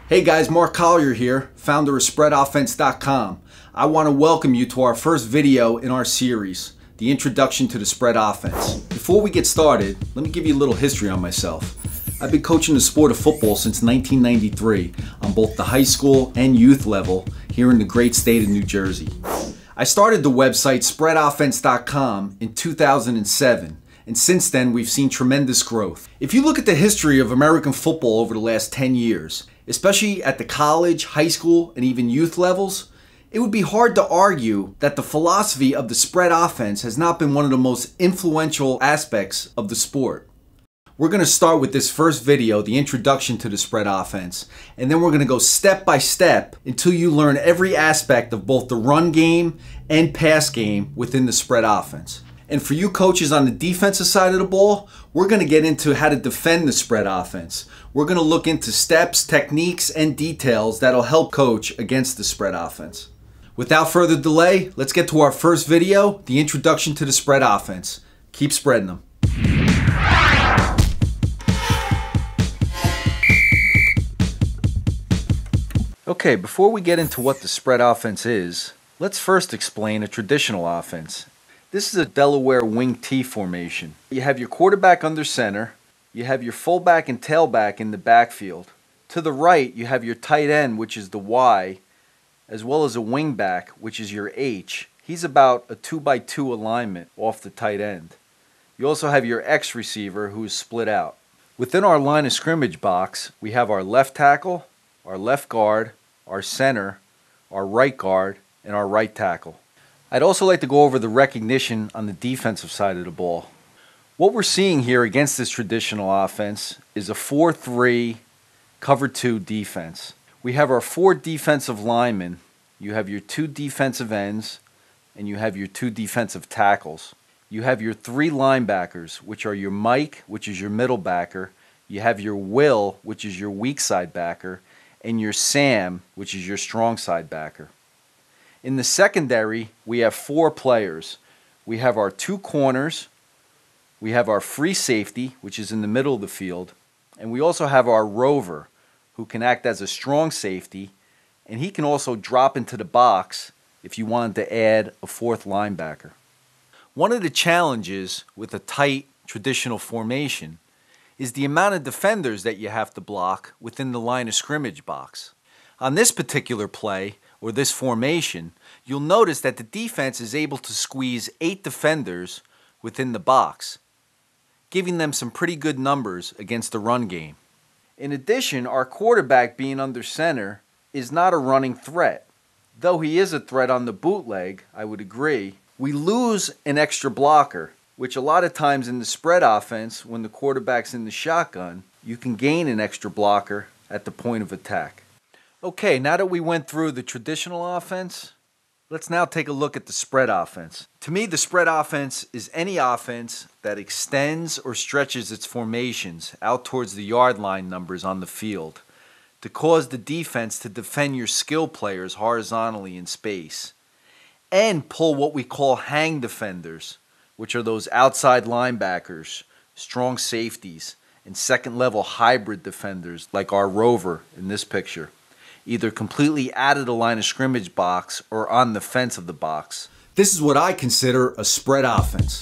Hey guys, Mark Collier here, founder of SpreadOffense.com. I want to welcome you to our first video in our series, the introduction to the spread offense. Before we get started, let me give you a little history on myself. I've been coaching the sport of football since 1993 on both the high school and youth level here in the great state of New Jersey. I started the website SpreadOffense.com in 2007. And since then, we've seen tremendous growth. If you look at the history of American football over the last 10 years, especially at the college, high school, and even youth levels, it would be hard to argue that the philosophy of the spread offense has not been one of the most influential aspects of the sport. We're going to start with this first video, the introduction to the spread offense, and then we're going to go step by step until you learn every aspect of both the run game and pass game within the spread offense. And for you coaches on the defensive side of the ball, we're going to get into how to defend the spread offense. We're going to look into steps, techniques, and details that'll help coach against the spread offense. Without further delay, let's get to our first video, the introduction to the spread offense. Keep spreading them. Okay, before we get into what the spread offense is, let's first explain a traditional offense. This is a Delaware wing T formation. You have your quarterback under center, you have your fullback and tailback in the backfield. To the right, you have your tight end, which is the Y, as well as a wing back, which is your H. He's about a 2x2 alignment off the tight end. You also have your X receiver, who is split out. Within our line of scrimmage box, we have our left tackle, our left guard, our center, our right guard, and our right tackle. I'd also like to go over the recognition on the defensive side of the ball. What we're seeing here against this traditional offense is a 4-3 cover 2 defense. We have our 4 defensive linemen, you have your 2 defensive ends, and you have your 2 defensive tackles. You have your 3 linebackers, which are your Mike, which is your middle backer, you have your Will, which is your weak side backer, and your Sam, which is your strong side backer. In the secondary, we have 4 players. We have our 2 corners, we have our free safety, which is in the middle of the field, and we also have our rover, who can act as a strong safety, and he can also drop into the box if you wanted to add a 4th linebacker. One of the challenges with a tight traditional formation is the amount of defenders that you have to block within the line of scrimmage box. On this particular play, or this formation, you'll notice that the defense is able to squeeze 8 defenders within the box, giving them some pretty good numbers against the run game. In addition, our quarterback being under center is not a running threat. Though he is a threat on the bootleg, I would agree, we lose an extra blocker, which a lot of times in the spread offense, when the quarterback's in the shotgun, you can gain an extra blocker at the point of attack. Okay, now that we went through the traditional offense, let's now take a look at the spread offense. To me, the spread offense is any offense that extends or stretches its formations out towards the yard line numbers on the field to cause the defense to defend your skill players horizontally in space and pull what we call hang defenders, which are those outside linebackers, strong safeties, and second-level hybrid defenders like our rover in this picture, either completely out of the line of scrimmage box or on the fence of the box. This is what I consider a spread offense.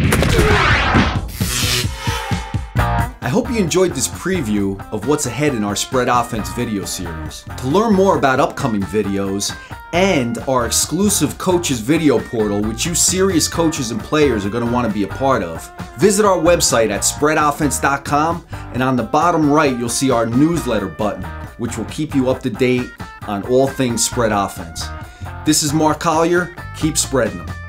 I hope you enjoyed this preview of what's ahead in our spread offense video series. To learn more about upcoming videos and our exclusive coaches video portal, which you serious coaches and players are going to want to be a part of, visit our website at SpreadOffense.com, and on the bottom right you'll see our newsletter button, which will keep you up to date on all things spread offense. This is Mark Collier. Keep spreading them.